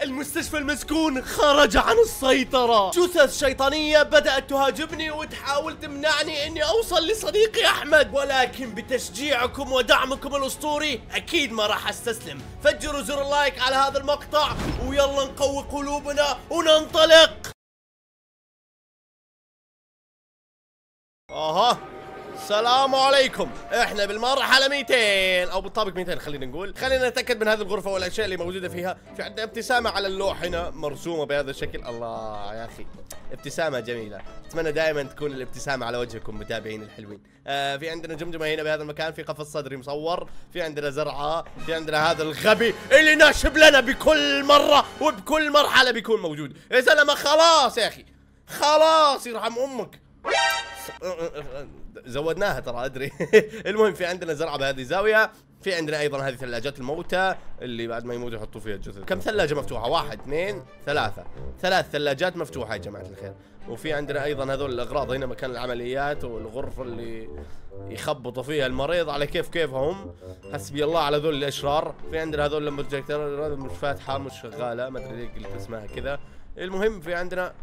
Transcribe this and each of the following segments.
المستشفى المسكون خرج عن السيطرة. جثث شيطانية بدأت تهاجمني وتحاول تمنعني اني اوصل لصديقي احمد، ولكن بتشجيعكم ودعمكم الاسطوري اكيد ما راح استسلم. فجروا زر اللايك على هذا المقطع ويلا نقوي قلوبنا وننطلق. السلام عليكم. احنا بالمرحله 200 او بالطابق 200 خلينا نقول. خلينا نتاكد من هذه الغرفه والاشياء اللي موجوده فيها. في عندنا ابتسامه على اللوح هنا مرسومه بهذا الشكل. الله يا اخي ابتسامه جميله. اتمنى دائما تكون الابتسامه على وجهكم متابعين الحلوين. في عندنا جمجمه هنا بهذا المكان، في قفص صدري مصور، في عندنا زرعه، في عندنا هذا الغبي اللي ناشب لنا بكل مره وبكل مرحله بيكون موجود. يا زلمه خلاص يا اخي خلاص يرحم امك. زودناها ترى ادري. المهم في عندنا زرعه بهذه الزاويه، في عندنا ايضا هذه ثلاجات الموتى اللي بعد ما يموتوا يحطوا فيها الجثث. كم ثلاجه مفتوحه؟ 1 2 3 3 ثلاجات مفتوحه يا جماعه الخير. وفي عندنا ايضا هذول الاغراض هنا، مكان العمليات والغرفه اللي يخبطوا فيها المريض على كيفهم. حسبي الله على ذول الاشرار. في عندنا هذول البروجيكتور مش فاتحه مش شغاله، ما ادري ليه قلت اسمها كذا. المهم في عندنا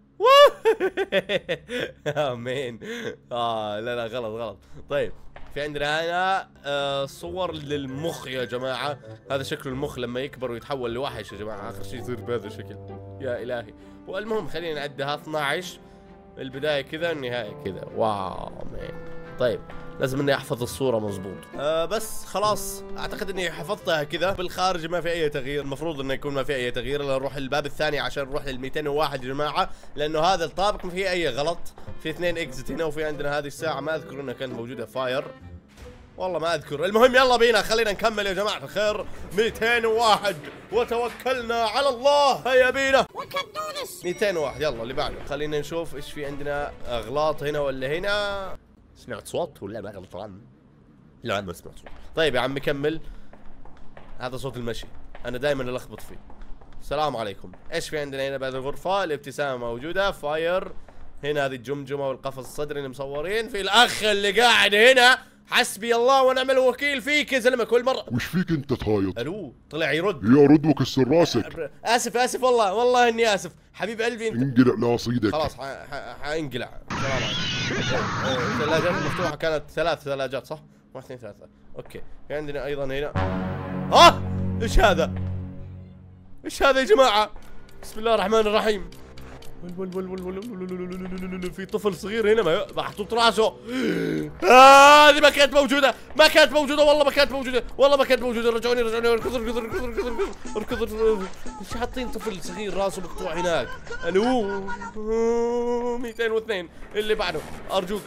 امين. لا غلط. طيب في عندنا هنا صور للمخ يا جماعه. هذا شكل المخ لما يكبر ويتحول لوحش يا جماعه، اخر شيء يصير بهذا الشكل. يا الهي. والمهم خلينا نعدها 12، البدايه كذا النهايه كذا. واو مان. طيب لازم اني احفظ الصورة مظبوط. بس خلاص اعتقد اني حفظتها كذا. بالخارج ما في اي تغيير، المفروض انه يكون ما في اي تغيير. نروح الباب الثاني عشان نروح لل 201 يا جماعة، لانه هذا الطابق ما فيه اي غلط. في 2 اكزت هنا، وفي عندنا هذه الساعة ما اذكر انها كانت موجودة فاير، والله ما اذكر. المهم يلا بينا خلينا نكمل يا جماعة الخير. 201 وتوكلنا على الله. هيا بينا 201. يلا اللي بعده. خلينا نشوف ايش في عندنا. اغلاط هنا ولا هنا؟ سمعت صوت ولا ما غلطان؟ لا ما سمعت صوت. طيب يا عم كمل. هذا صوت المشي، انا دائما الخبط فيه. السلام عليكم. ايش في عندنا هنا بهذه الغرفة؟ الابتسامة موجودة، فاير هنا، هذه الجمجمة والقفص الصدري اللي مصورين. في الاخ اللي قاعد هنا، حسبي الله ونعم الوكيل فيك يا زلمه كل مرة. وش فيك انت تهايط؟ الو طلع يرد. يا رد وكسر راسك. اسف والله اني اسف حبيب قلبي. انت انقلع لا صيدك. خلاص حانقلع. الثلاجات المفتوحة كانت 3 ثلاجات صح؟ 1 2 3. اوكي في عندنا ايضا هنا. ايش هذا؟ ايش هذا يا جماعة؟ بسم الله الرحمن الرحيم. في طفل صغير هنا محطوط راسه. هذه ما كانت موجودة، والله ما كانت موجودة. رجعوني اركض. ايش حاطين طفل صغير راسه مقطوع هناك؟ الو 202 اللي بعده ارجوك.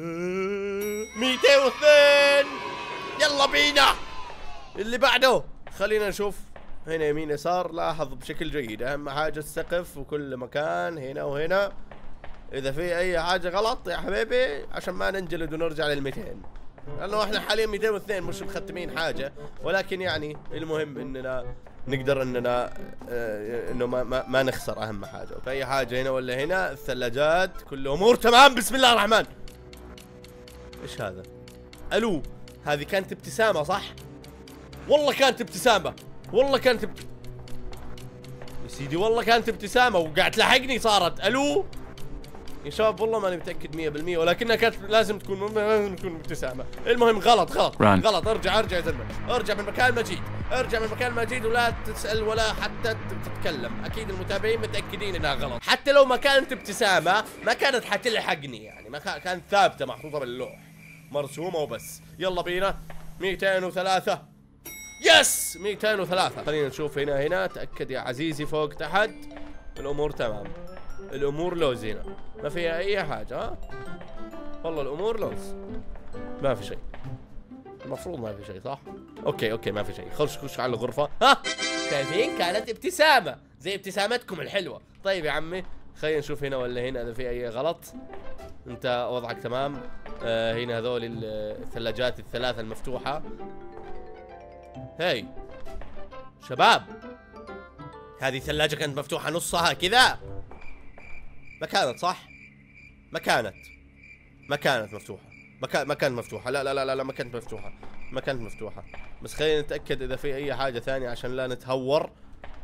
202 يلا بينا اللي بعده. خلينا نشوف هنا يمين يسار. لاحظ بشكل جيد اهم حاجة السقف وكل مكان هنا وهنا. اذا في اي حاجة غلط يا حبيبي عشان ما ننجلد ونرجع لل 200، لانه احنا حاليا 202 مش مختمين حاجة، ولكن يعني المهم اننا نقدر اننا انه ما نخسر اهم حاجة. وفي اي حاجة هنا ولا هنا. الثلاجات كل امور تمام. بسم الله الرحمن. ايش هذا؟ الو هذه كانت ابتسامة صح؟ والله كانت ابتسامة يا سيدي، والله كانت ابتسامة وقاعد تلاحقني صارت. الو يا شباب والله ماني متأكد 100%، ولكنها كانت لازم تكون ابتسامة. المهم غلط. ارجع يا زلمة، ارجع من مكان مجيد ولا تسأل ولا حتى تتكلم. اكيد المتابعين متأكدين انها غلط. حتى لو ما كانت ابتسامة ما كانت حتلحقني، يعني ما كانت ثابتة محطوطة باللوح مرسومة وبس. يلا بينا 203. يس 203. خلينا نشوف هنا. تأكد يا عزيزي فوق تحت الامور تمام. الامور لوز هنا ما فيها اي حاجة. والله الامور لوز ما في شيء. المفروض ما في شيء صح؟ اوكي ما في شيء. خش على الغرفة. شايفين كانت ابتسامة زي ابتسامتكم الحلوة. طيب يا عمي خلينا نشوف هنا ولا هنا اذا في اي غلط. انت وضعك تمام. هنا هذول الثلاجات ال3 المفتوحة. هاي شباب، هذه ثلاجة كانت مفتوحة نصها كذا. ما كانت صح؟ ما كانت مفتوحة. ما كانت مفتوحة. لا ما كانت مفتوحة. بس خلينا نتأكد إذا في أي حاجة ثانية عشان لا نتهور.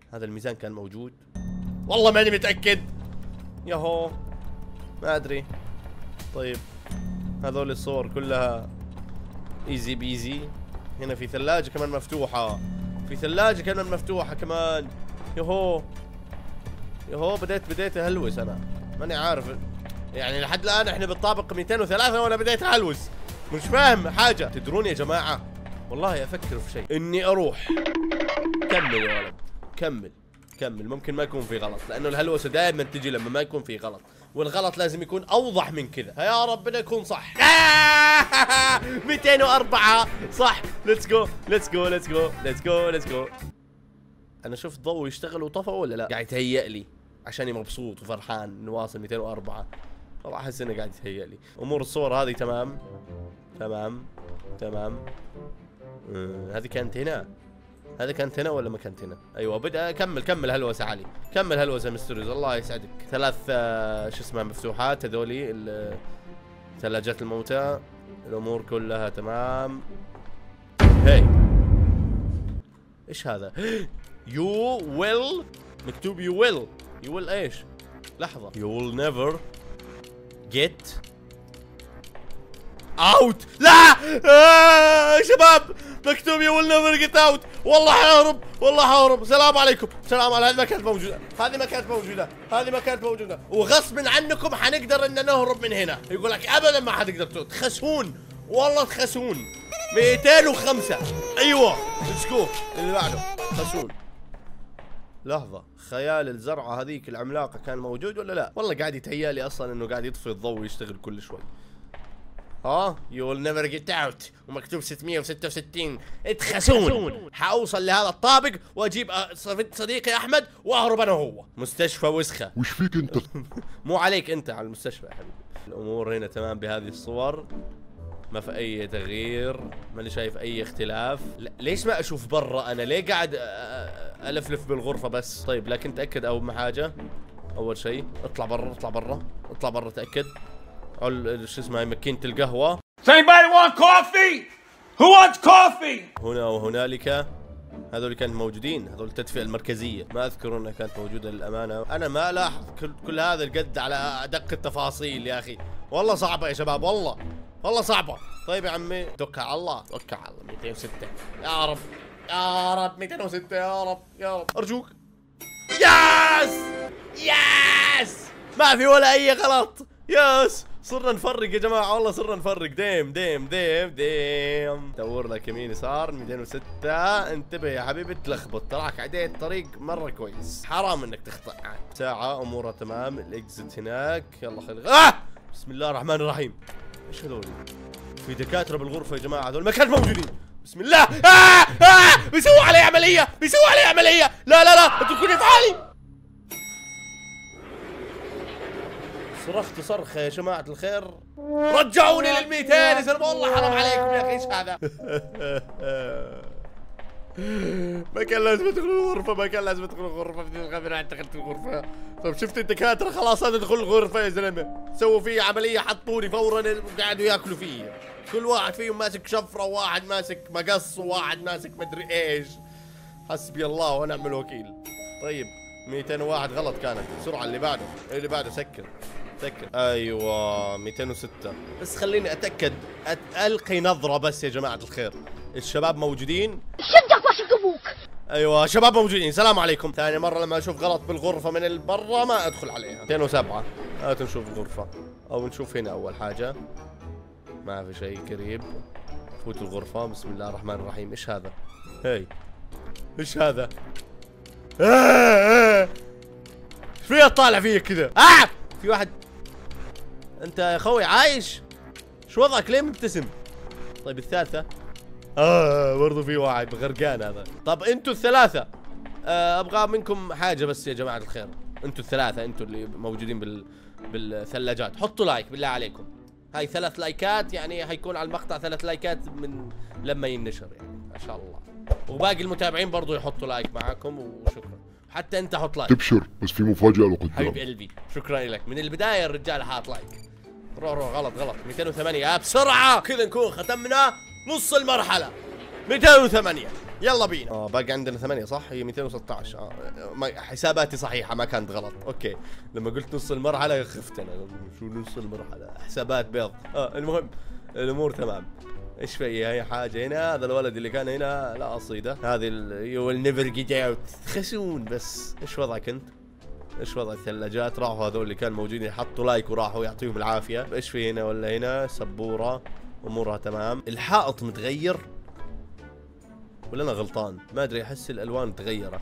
هذا الميزان كان موجود؟ والله ماني متأكد. ياهو ما ادري. طيب هذول الصور كلها ايزي بيزي. هنا في ثلاجة كمان مفتوحة، في ثلاجة كمان مفتوحة كمان. ياهو ياهو بديت اهلوس انا، ماني عارف يعني لحد الان احنا بالطابق 203 وانا بديت اهلوس، مش فاهم حاجة. تدرون يا جماعة والله افكر في شيء، اني اروح. كمل يا ولد كمل، ممكن ما يكون في غلط، لانه الهلوسة دائما تجي لما ما يكون في غلط، والغلط لازم يكون اوضح من كذا. يا ربنا يكون صح. 204 صح. ليتس جو. انا شفت ضوء يشتغل وطفى ولا لا؟ قاعد يتهيأ لي عشاني مبسوط وفرحان نواصل 204. والله احس انه قاعد يتهيأ لي. امور الصور هذه تمام. هذه كانت هنا ولا ما كانت هنا؟ ايوه بدأ. كمل هلوسة علي، كمل هلوسة مستريز، الله يسعدك. 3 شو اسمها مفتوحات هذولي ثلاجات الموتى، الامور كلها تمام. هي ايش هذا؟ يو ويل، مكتوب يو ويل ايش؟ لحظة. يو ويل نيفر جيت اوت. لا شباب مكتوب يو ويل نيفر جيت اوت. والله حارب. السلام عليكم. هذه ما كانت موجودة. وغصب عنكم حنقدر ان نهرب من هنا. يقول لك ابدا ما حتقدر تخسون، والله تخسون. 205. ايوه ليتس جو اللي بعده. خسون. لحظة، خيال الزرعة هذيك العملاقة كان موجود ولا لا؟ والله قاعد يتهيألي اصلا انه قاعد يطفي الضوء ويشتغل كل شوي. يو ويل نيفر جيت اوت ومكتوب 666. اتخسون. حاوصل لهذا الطابق واجيب صديقي احمد واهرب انا وهو. مستشفى وسخة. وش فيك انت؟ مو عليك انت، على المستشفى يا حبيبي. الامور هنا تمام بهذه الصور، ما في اي تغيير، ماني شايف اي اختلاف. ليش ما اشوف برا؟ انا ليه قاعد الفلف بالغرفة بس؟ طيب لكن تأكد اول ما اول شيء اطلع برا تأكد. شو اسمها ماكينة القهوة. Anybody want coffee? Who wants coffee? هنا وهنالك. هذول كانوا موجودين، هذول التدفئة المركزية، ما اذكر انها كانت موجودة للأمانة. انا ما الاحظ كل هذا القد على ادق التفاصيل يا اخي. والله صعبة يا شباب، والله صعبة. طيب يا عمي توكل على الله. 206 يا رب 206 يا رب ارجوك. ياس ما في ولا اي غلط. ياس صرنا نفرق يا جماعة، والله صرنا نفرق. ديم دور لك يمين يسار. 206. انتبه يا حبيبي تلخبط، تراك عديت طريق مرة كويس، حرام انك تخطأ. ساعة امورها تمام. الاكزت هناك. يلا خلي بسم الله الرحمن الرحيم. ايش هذول؟ في دكاترة بالغرفة يا جماعة، هذول ما كانوا موجودين. بسم الله. بيسووا علي عملية. لا اتركوني في حالي. صرخت صرخة يا جماعة الخير، رجعوني لل200 يا زلمة. والله حرام عليكم يا اخي. ايش هذا؟ ما كان لازم ادخل الغرفة، بدي الغبي دخلت الغرفة. طيب شفت الدكاترة خلاص ادخل الغرفة يا زلمة، سووا في عملية، حطوني فورا وقعدوا ياكلوا فيي. كل واحد فيهم ماسك شفرة، وواحد ماسك مقص، وواحد ماسك مدري ايش. حسبي الله ونعم الوكيل. طيب 201 غلط كانت. بسرعة اللي بعده سكر. ايوه 206. بس خليني اتاكد، القي نظرة بس يا جماعة الخير. الشباب موجودين؟ شدك واشك ابوك. ايوه شباب موجودين. السلام عليكم. ثاني مرة لما اشوف غلط بالغرفة من البرة ما ادخل عليها. 207. هات نشوف الغرفة، او نشوف هنا اول حاجة. ما في شيء قريب. فوت الغرفة. بسم الله الرحمن الرحيم. ايش هذا؟ ايش هذا؟ ايش فيها طالع فيك كذا؟ في واحد. انت يا اخوي عايش؟ شو وضعك؟ ليه مبتسم؟ طيب الثالثة. برضو في واحد غرقان هذا. طب انتوا الثلاثة ابغى منكم حاجة بس يا جماعة الخير. انتوا الثلاثة، انتوا اللي موجودين بالثلاجات، حطوا لايك بالله عليكم. هاي 3 لايكات يعني حيكون على المقطع 3 لايكات من لما ينشر يعني ما شاء الله. وباقي المتابعين برضو يحطوا لايك معاكم وشكرا. حتى انت حط لايك. تبشر بس في مفاجأة لقدام. حبيب قلبي شكرا لك. من البداية الرجال حاط لايك. روح غلط 208. بسرعة كذا نكون ختمنا نص المرحلة. 208. يلا بينا. باقي عندنا 8 صح؟ هي 216. حساباتي صحيحة ما كانت غلط. اوكي لما قلت نص المرحلة خفت انا، شو نص المرحلة؟ حسابات بيض. المهم الامور تمام. ايش في هي حاجة هنا؟ هذا الولد اللي كان هنا لا قصيدة، هذه يو ويل نيفر جيت اوت. خسون بس. ايش وضعك انت؟ ايش وضع الثلاجات؟ راحوا هذول اللي كانوا موجودين حطوا لايك وراحوا، يعطيهم العافية. ايش في هنا ولا هنا؟ سبورة امورها تمام. الحائط متغير ولا انا غلطان؟ ما ادري، احس الالوان تغيرت.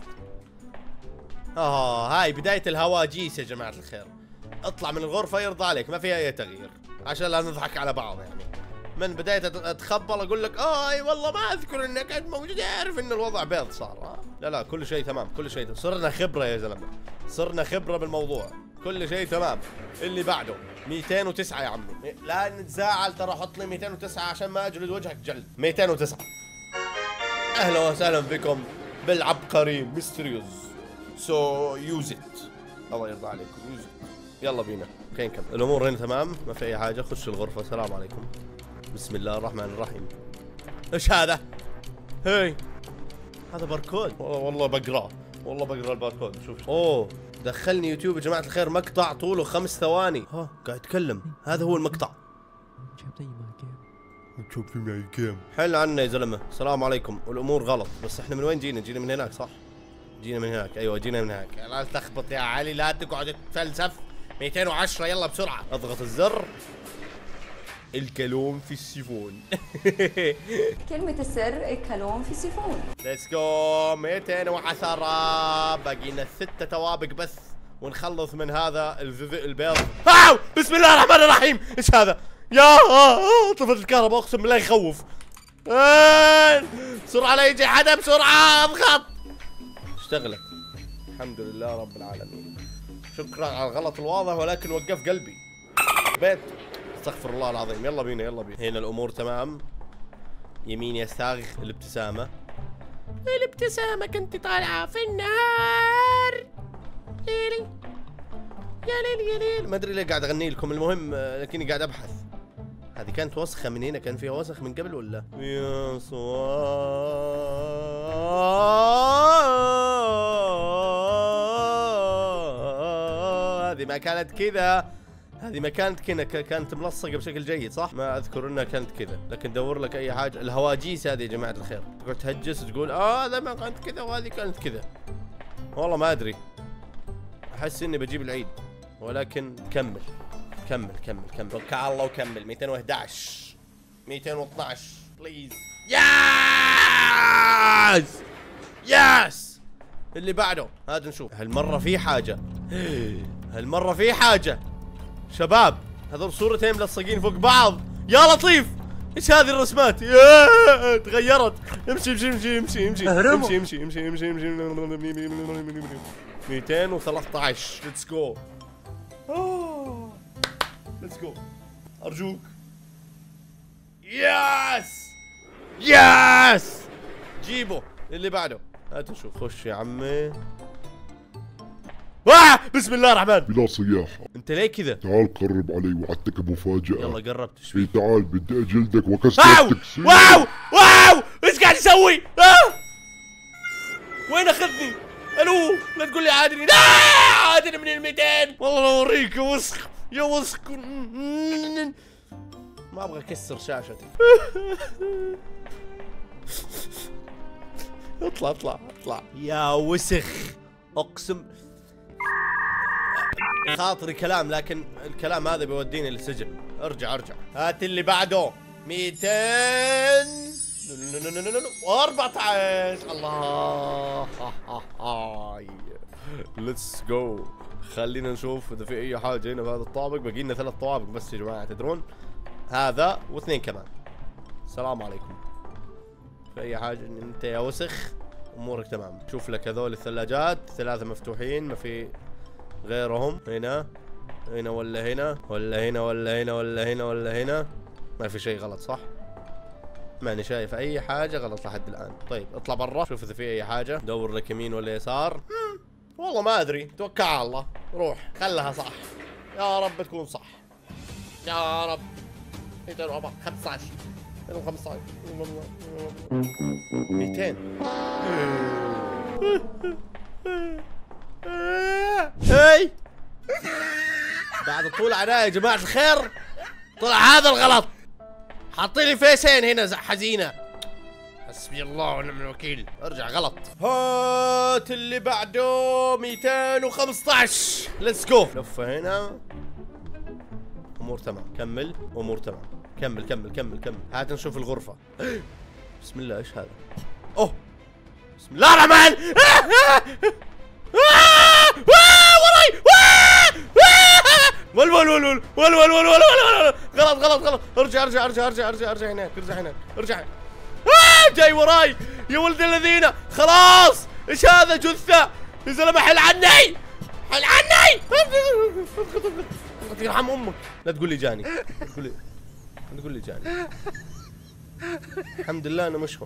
هاي بداية الهواجيس يا جماعة الخير. اطلع من الغرفة يرضى عليك، ما فيها اي تغيير عشان لا نضحك على بعض يعني. من بداية اتخبل اقول لك اي والله ما اذكر انك كنت موجود، اعرف ان الوضع بيض صار. لا كل شيء تمام، كل شيء تمام. صرنا خبرة يا زلمة، صرنا خبرة بالموضوع، كل شيء تمام. اللي بعده 209 يا عمي، لا نتزاعل ترى، حط لي 209 عشان ما اجلد وجهك جلد. 209. اهلا وسهلا بكم بالعبقري ميستريوز. سو يوز ات. الله يرضى عليكم، يوز ات. يلا بينا. اوكي نكمل. الامور هنا تمام، ما في اي حاجه. خش الغرفه. السلام عليكم. بسم الله الرحمن الرحيم. ايش هذا؟ هي هذا باركود. والله بقراه، والله بقرا الباركود. شوف. اوه دخلني يوتيوب يا جماعه الخير مقطع طوله 5 ثواني. قاعد يتكلم. هذا هو المقطع. حل عنا يا زلمه. السلام عليكم. والامور غلط، بس احنا من وين جينا؟ جينا من هناك صح؟ جينا من هناك. ايوه جينا من هناك. لا تلخبط يا علي، لا تقعد تتفلسف. 210 يلا بسرعه. اضغط الزر. الكلوم في السيفون. كلمة السر الكلوم في السيفون. ليتس جو. 210. باقي لنا 6 توابق بس ونخلص من هذا البيض. بسم الله الرحمن الرحيم. ايش هذا؟ يا طفت الكهرباء، اقسم بالله يخوف. بسرعة لا يجي حدا، بسرعة اضغط. اشتغلت الحمد لله رب العالمين. شكرا على الغلط الواضح ولكن وقف قلبي. بيت استغفر الله العظيم. يلا بينا يلا بينا. هنا الامور تمام. يمين يسار. الابتسامة. الابتسامة كنت طالعة في النهار. ليلي يا ليل يا ليل. ما ادري ليه قاعد اغني لكم. المهم لكني قاعد ابحث. هذه كانت وسخة من هنا، كان فيها وسخ من قبل ولا؟ يا هذه ما كانت كذا، هذه ما كانت كذا، كانت ملصقة بشكل جيد صح؟ ما اذكر انها كانت كذا، لكن دور لك اي حاجة. الهواجيس هذه يا جماعة الخير، تقعد تهجس وتقول هذا ما كانت كذا وهذه كانت كذا. والله ما ادري، احس اني بجيب العيد، ولكن كمل كمل كمل كمل، توكل على الله وكمل. 211 212 بليز. ياس ياس. اللي بعده هذا نشوف. هالمرة في حاجة، هالمرة في حاجة شباب. هذول صورتين ملصقين فوق بعض. يا لطيف ايش هذه الرسمات؟ يا تغيرت. امشي امشي امشي امشي امشي امشي امشي امشي امشي امشي. 213 ليتس جو. ليتس جو ارجوك. ياس ياس. جيبه. اللي بعده هات نشوف. خش يا عمي. بسم الله الرحمن. بلا صياح. انت ليه كذا؟ تعال قرب علي وعدتك مفاجأة. يلا قربت. ايش اي تعال بدي اجلدك واكسر التكسير. واو واو ايش قاعد يسوي؟ وين اخذني؟ الو لا تقول لي عادني. لا عادني من ال 200. والله لا اوريك يا وسخ يا وسخ. ما ابغى اكسر شاشتي. اطلع اطلع اطلع يا وسخ. اقسم خاطري كلام، لكن الكلام هذا بيوديني للسجن. ارجع ارجع. هات اللي بعده. 214. الله. ليتس جو. خلينا نشوف اذا في اي حاجه هنا في هذا الطابق. باقي لنا 3 طوابق بس يا جماعه، تدرون هذا واثنين كمان. السلام عليكم. في اي حاجه انت يا وسخ؟ امورك تمام. شوف لك هذول الثلاجات 3 مفتوحين، ما في غيرهم. هنا هنا ولا هنا ولا هنا ولا هنا ولا هنا ولا هنا. ما في شيء غلط صح؟ ماني شايف اي حاجه غلط لحد الان. طيب اطلع برا شوف اذا في اي حاجه. دور لك يمين ولا يسار. والله ما ادري، توكل على الله. روح خلها صح يا رب تكون صح يا رب. 215 215 200 هاي بعد طول عناء يا جماعة الخير طلع هذا الغلط. حاطين لي فيسين هنا حزينة. حسبي الله ونعم الوكيل. ارجع غلط. هات اللي بعده 215. ليتس جو. لفة هنا. امور تمام. كمل. امور تمام. كمل كمل كمل كمل. هات نشوف الغرفة. بسم الله ايش هذا؟ اوه بسم الله الرحمن. وراي ول ول ول ول ول ول ول ول غلط غلط غلط. ارجع ارجع ارجع ارجع ارجع ارجع هناك. ارجع هناك. ارجع. جاي وراي يا ولد الذين. خلاص ايش هذا؟ جثة يا زلمة. حل عني حل عني. يرحم امك. لا تقول لي جاني. لا تقول لي جاني. الحمد لله انا مش هون.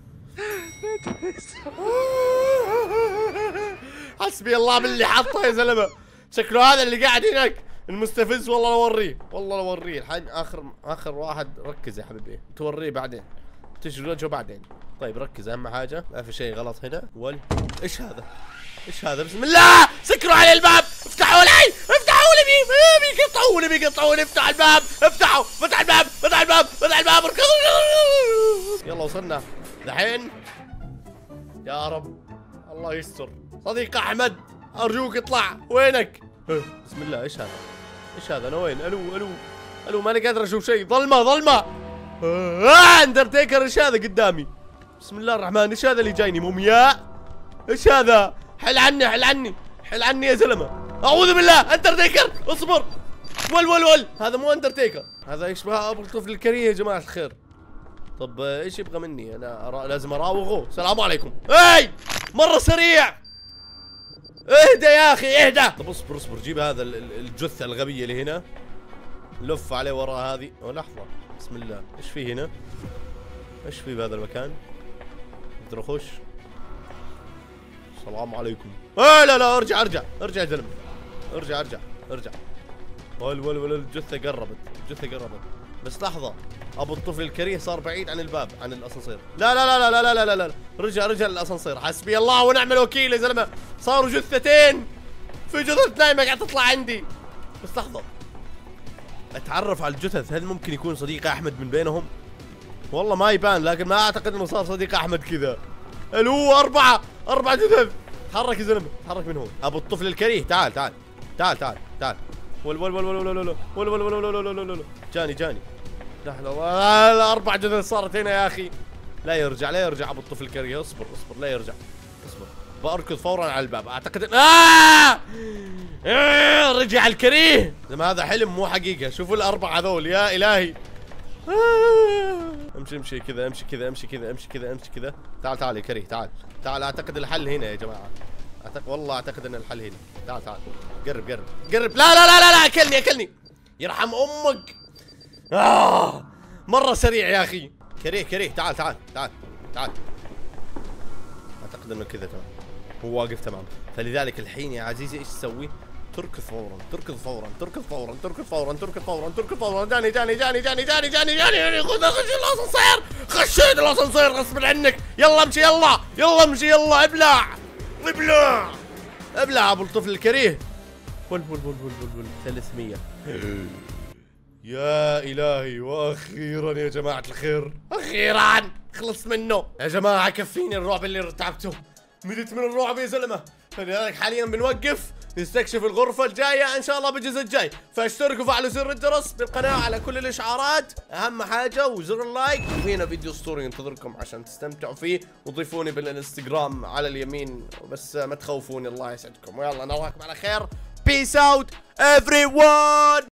حسبي الله باللي حطه يا زلمة. شكله هذا اللي قاعد هناك المستفز. والله لو اوريه والله لو اوريه. الحين اخر واحد. ركز يا حبيبي توريه بعدين. تجري وجهه بعدين. طيب ركز اهم حاجة. ما في شيء غلط هنا. ايش هذا؟ ايش هذا؟ بسم الله. سكروا علي الباب. افتحوا لي افتحوا لي. بيقطعوني بيقطعوني. افتح الباب. افتحوا. فتح الباب. فتح الباب. فتح الباب. يلا وصلنا الحين. يا رب الله يستر. صديق احمد ارجوك اطلع. وينك؟ بسم الله. ايش هذا؟ ايش هذا؟ انا وين؟ الو الو الو. ماني قادر اشوف شيء. ظلمه ظلمه. اندرتيكر. ايش هذا قدامي؟ بسم الله الرحمن. ايش هذا اللي جايني؟ مومياء. ايش هذا؟ حل عني حل عني حل عني يا زلمه. اعوذ بالله. اندرتيكر اصبر. ول هذا مو اندرتيكر. هذا يشبه ابو الطفل الكريه يا جماعه الخير. طب ايش يبغى مني؟ انا لازم اراوغه. السلام عليكم. اي مره سريع. اهدى يا اخي اهدى. طب اصبر اصبر. جيب هذا الجثه الغبيه اللي هنا. لف عليه وراء هذه. لحظه. بسم الله. ايش في هنا؟ ايش في بهذا المكان؟ اقدر اخش؟ السلام عليكم. لا ارجع ارجع ارجع يا زلمه. ارجع. ول الجثه قربت. الجثه قربت. بس لحظه. ابو الطفل الكريه صار بعيد عن الباب عن الاسانسير. لا رجع للاسانسير. حسبي الله ونعم الوكيل يا زلمه. صاروا جثتين. في جثث نايمه قاعده تطلع عندي. بس لحظه. اتعرف على الجثث. هل ممكن يكون صديق احمد من بينهم؟ والله ما يبان لكن ما اعتقد انه صار صديق احمد كذا. الو 4 جثث. تحرك يا زلمه. تحرك من هون. ابو الطفل الكريه. تعال ول جاني. لا 4 جثث صارت هنا يا اخي. لا يرجع ابو الطفل الكريه. اصبر لا يرجع. اصبر. بركض فورا على الباب. اعتقد رجع الكريه. زي هذا حلم مو حقيقه. شوفوا ال4 هذول يا الهي. امشي كذا. تعال يا كريه. تعال. اعتقد الحل هنا يا جماعه. والله اعتقد ان الحل هنا. تعال قرب. لا اكلني يرحم امك. مره سريع يا اخي. كريه تعال. اعتقد انه كذا تمام. هو واقف تمام. فلذلك الحين يا عزيزي ايش تسوي؟ تركض فورا. جاني. خشيت الاسانسير غصب عنك. يلا امشي. ابلع ابو الطفل الكريه. ول 300. يا الهي. واخيرا يا جماعه الخير. اخيرا خلص منه يا جماعه. كفيني الرعب اللي ارتعبته. مدت من الرعب يا زلمه. فلذلك حاليا بنوقف نستكشف الغرفة الجاية ان شاء الله بالجزء الجاي. فاشتركوا وفعلوا زر الجرس بالقناة على كل الاشعارات اهم حاجة. وزر اللايك. وهنا فيديو اسطوري ينتظركم عشان تستمتعوا فيه. وضيفوني بالانستغرام على اليمين. بس ما تخوفوني الله يسعدكم. ويلا نراكم على خير. Peace out everyone.